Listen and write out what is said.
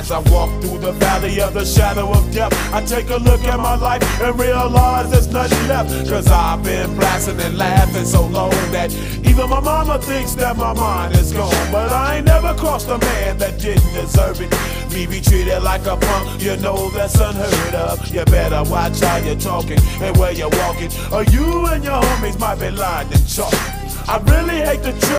As I walk through the valley of the shadow of death, I take a look at my life and realize there's nothing left. Cause I've been blasting and laughing so long that even my mama thinks that my mind is gone. But I ain't never crossed a man that didn't deserve it. Me be treated like a punk, you know that's unheard of. You better watch how you're talking and where you're walking, or you and your homies might be lying and chalk. I really hate the truth.